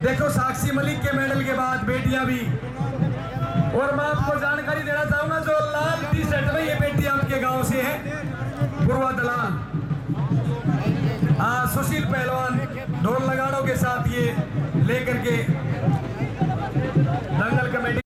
देखो साक्षी मलिक के मेडल के बाद बेटियां भी, और मैं आपको जानकारी देना चाहूंगा जो लाल टी शर्ट में ये बेटी आपके गांव से है, पूर्वा दलान सुशील पहलवान ढोल लगाड़ों के साथ ये लेकर के